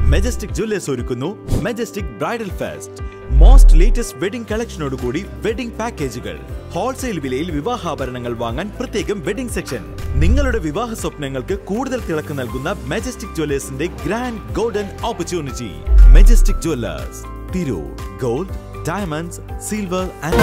Majestic jewellers ഒരുക്കുന്നു Majestic bridal fest. Most latest wedding കളക്ഷനോടുകൂടി wedding പാക്കേജുകൾ. ഹോൾസെയിൽ വിലയിൽ വിവാഹാഭരണങ്ങൾ വാങ്ങാൻ പ്രത്യേകം വെഡിംഗ് സെക്ഷൻ. നിങ്ങളുടെ വിവാഹ സ്വപ്നങ്ങൾക്ക് കൂടുതൽ തിളക്കം നൽകുന്ന മെജസ്റ്റിക് ജ്വല്ലേഴ്സിന്റെ grand golden opportunity. Majestic jewellers, Tirur. Gold, diamonds, silver and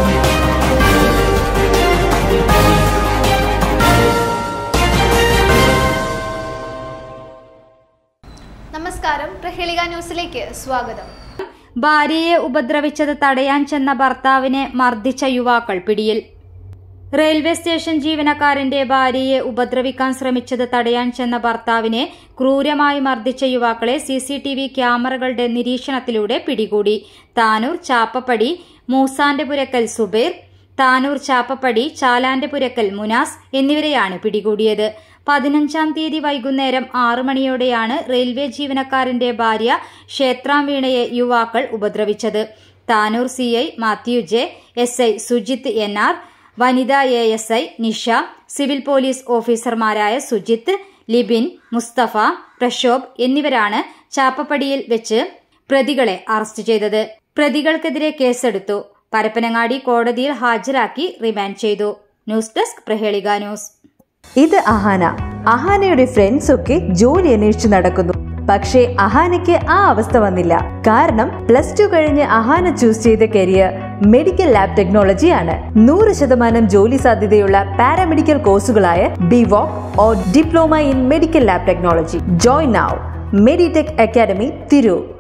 നമസ്കാരം, പ്രഹേളിക ന്യൂസിലേക്ക് സ്വാഗതം. ഭാര്യയെ ഉപദ്രവിച്ചത് തടയാൻ ചെന്ന ഭർത്താവിനെ മർദ്ദിച്ച യുവാക്കൾ പിടിയിൽ. റെയിൽവേ സ്റ്റേഷൻ ജീവനക്കാരന്റെ ഭാര്യയെ ഉപദ്രവിക്കാൻ ശ്രമിച്ചത് തടയാൻ ചെന്ന ഭർത്താവിനെ ക്രൂരമായി മർദ്ദിച്ച യുവാക്കളെ സിസിടിവി ക്യാമറകളുടെ നിരീക്ഷണത്തിലൂടെ പിടികൂടി. താനൂർ ചാപ്പപ്പടി മൂസാന്റെ പുരക്കൽ സുബൈർ, താനൂർ ചാപ്പപ്പടി ചാലാന്റെ പുരക്കൽ മുനാസ് എന്നിവരെയാണ് പിടികൂടിയത്. 15-ാം തീയതി വൈകുന്നേരം 6 മണിയോടെയാണ് റെയിൽവേ ജീവനക്കാരന്റെ ഭാര്യ ക്ഷേത്രാം വീണയെ യുവാക്കൾ ഉപദ്രവിച്ചത്. Tanur CI Mathew J, SI Sujith NR, വനിതാ ASI നിഷ, സിവിൽ പോലീസ് ഓഫീസർമാരായ സുജിത്ത്, ലിബിൻ, മുസ്തഫ, പ്രക്ഷോഭ് എന്നിവരാണ് ചാപ്പപ്പടിയിൽ വെച്ച് പ്രതികളെ അറസ്റ്റ് ചെയ്തത്. പ്രതികൾക്കെതിരെ കേസെടുത്തു. പരപ്പനങ്ങാടി കോടതിയിൽ ഹാജരാക്കി റിമാൻഡ് ചെയ്തു. News desk, Prahelika news. ഇത് അഹാനയുടെ ഫ്രണ്ട്സ് ഒക്കെ ജോലി അന്വേഷിച്ച് നടക്കുന്നു. പക്ഷേ അഹാനയ്ക്ക് ആ അവസ്ഥ വന്നില്ല. കാരണം +2 കഴിഞ്ഞ് അഹാന ചൂസ് ചെയ്ത കരിയർ മെഡിക്കൽ ലാബ് ടെക്നോളജി ആണ്. 100% ജോലി സാധ്യതയുള്ള പാരാമെഡിക്കൽ കോഴ്സുകളായ BVOC or diploma in medical lab technology. Join now. Meditech academy, Tirur.